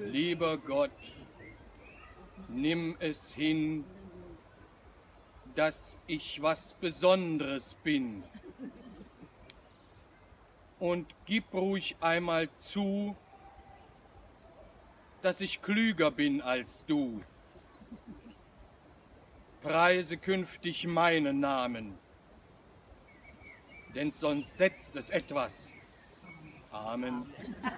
Lieber Gott, nimm es hin, dass ich was Besonderes bin. Und gib ruhig einmal zu, dass ich klüger bin als du. Preise künftig meinen Namen, denn sonst setzt es etwas. Amen.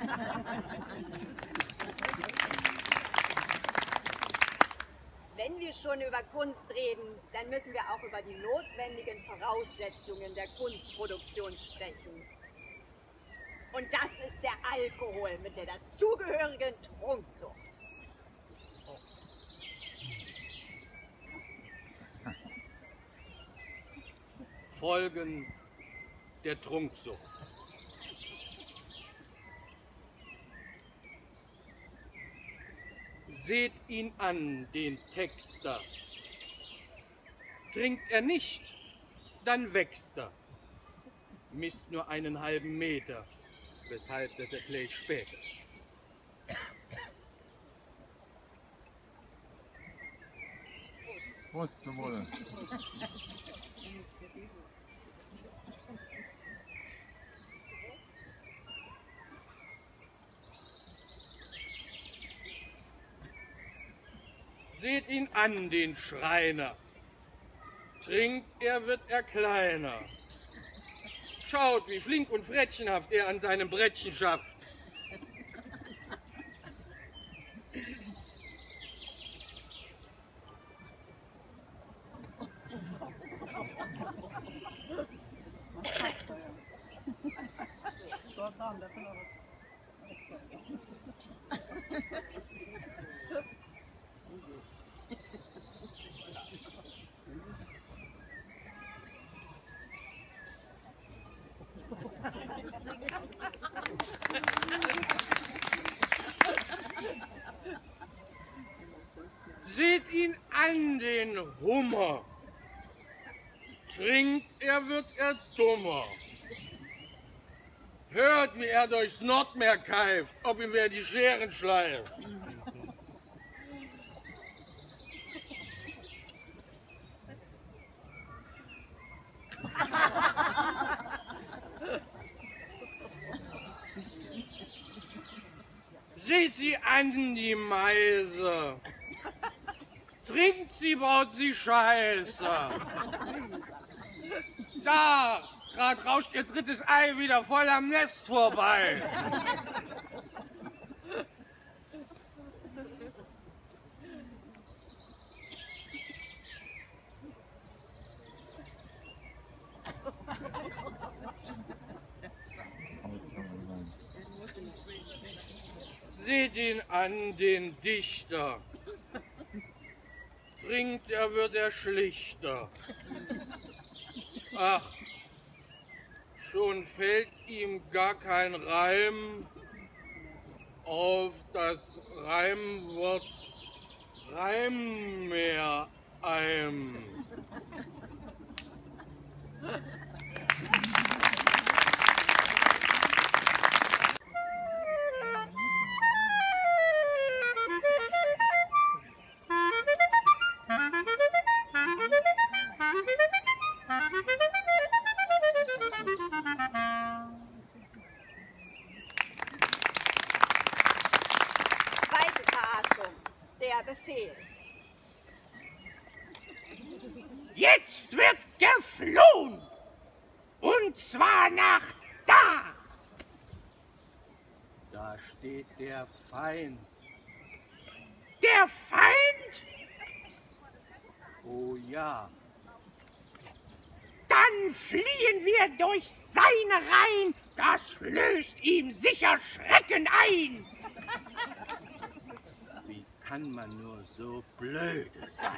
Wenn wir schon über Kunst reden, dann müssen wir auch über die notwendigen Voraussetzungen der Kunstproduktion sprechen. Und das ist der Alkohol mit der dazugehörigen Trunksucht. Folgen der Trunksucht. Seht ihn an, den Texter. Trinkt er nicht, dann wächst er. Misst nur einen halben Meter, weshalb, das erkläre ich später. Prost zum Wohle. Seht ihn an, den Schreiner. Trinkt er, wird er kleiner. Schaut, wie flink und frettchenhaft er an seinem Brettchen schafft. Seht ihn an, den Hummer. Trinkt er, wird er dummer. Hört, wie er durchs Nordmeer keift, ob ihm wer die Scheren schleift. Seht sie an, die Meise. Trinkt sie, baut sie Scheiße. Da, grad rauscht ihr drittes Ei wieder voll am Nest vorbei. Seht ihn an, den Dichter. Trinkt er, wird er schlichter. Ach, schon fällt ihm gar kein Reim auf das Reimwort Reim mehr ein. Zweite Verarschung, der Befehl. Jetzt wird geflohen, und zwar nach da. Da steht der Feind. Der Feind? Oh ja. Dann fliehen wir durch seine Reihen, das flößt ihm sicher Schrecken ein. Wie kann man nur so blöde sein?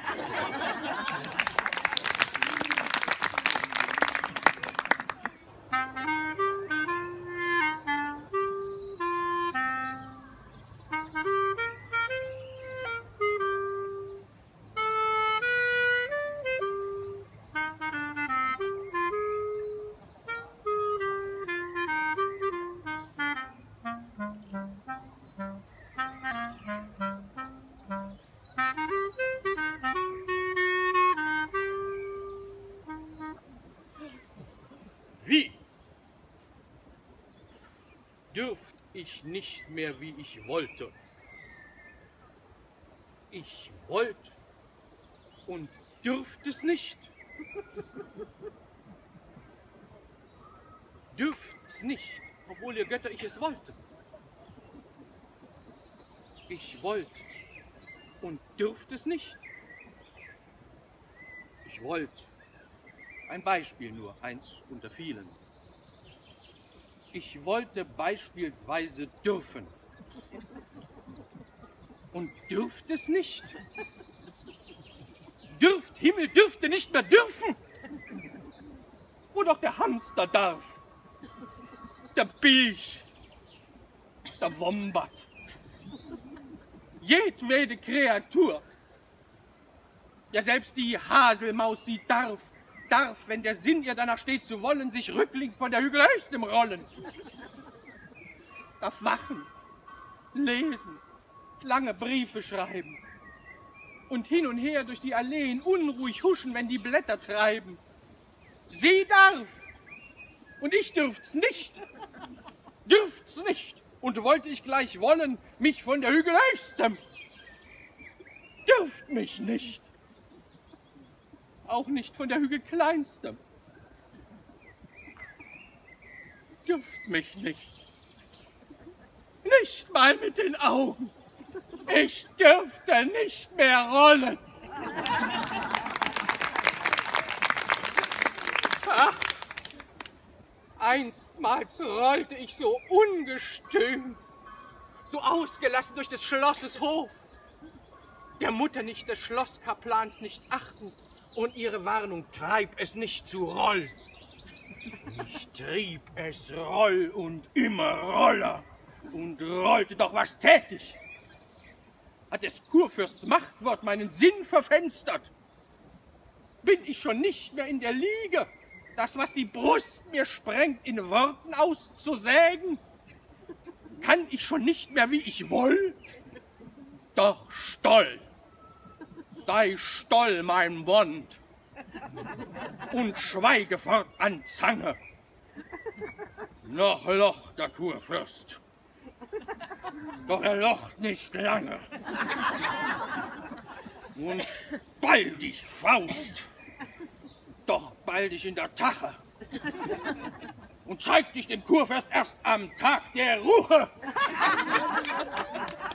Wie? Dürft ich nicht mehr, wie ich wollte. Ich wollte und dürft es nicht. Dürft es nicht, obwohl ihr Götter ich es wollte. Ich wollte und dürft es nicht. Ich wollte. Ein Beispiel nur, eins unter vielen. Ich wollte beispielsweise dürfen und dürft es nicht. Dürft, Himmel, dürfte nicht mehr dürfen. Wo doch der Hamster darf, der Biech, der Wombat, jedwede Kreatur. Ja, selbst die Haselmaus, sie darf, wenn der Sinn ihr danach steht zu wollen, sich rücklings von der Hügel höchstem rollen. Darf wachen, lesen, lange Briefe schreiben und hin und her durch die Alleen unruhig huschen, wenn die Blätter treiben. Sie darf und ich dürft's nicht, dürft's nicht. Und wollte ich gleich wollen, mich von der Hügel höchstem, dürft mich nicht. Auch nicht von der Hügel kleinstem. Dürft mich nicht. Nicht mal mit den Augen. Ich dürfte nicht mehr rollen. Ach, einstmals rollte ich so ungestüm, so ausgelassen durch des Schlosses Hof, der Mutter nicht des Schlosskaplans nicht achten, und ihre Warnung, treib es nicht zu Roll. Ich trieb es Roll und immer Roller und rollte doch was tätig. Hat des Kurfürsts Machtwort meinen Sinn verfenstert? Bin ich schon nicht mehr in der Liege, das, was die Brust mir sprengt, in Worten auszusägen? Kann ich schon nicht mehr, wie ich woll? Doch Stoll, sei Stoll mein Bond und schweige fortan Zange. Noch locht der Kurfürst, doch er locht nicht lange. Und baldig Faust, doch baldig in der Tache. Und zeigt dich dem Kurfürst erst am Tag der Ruche.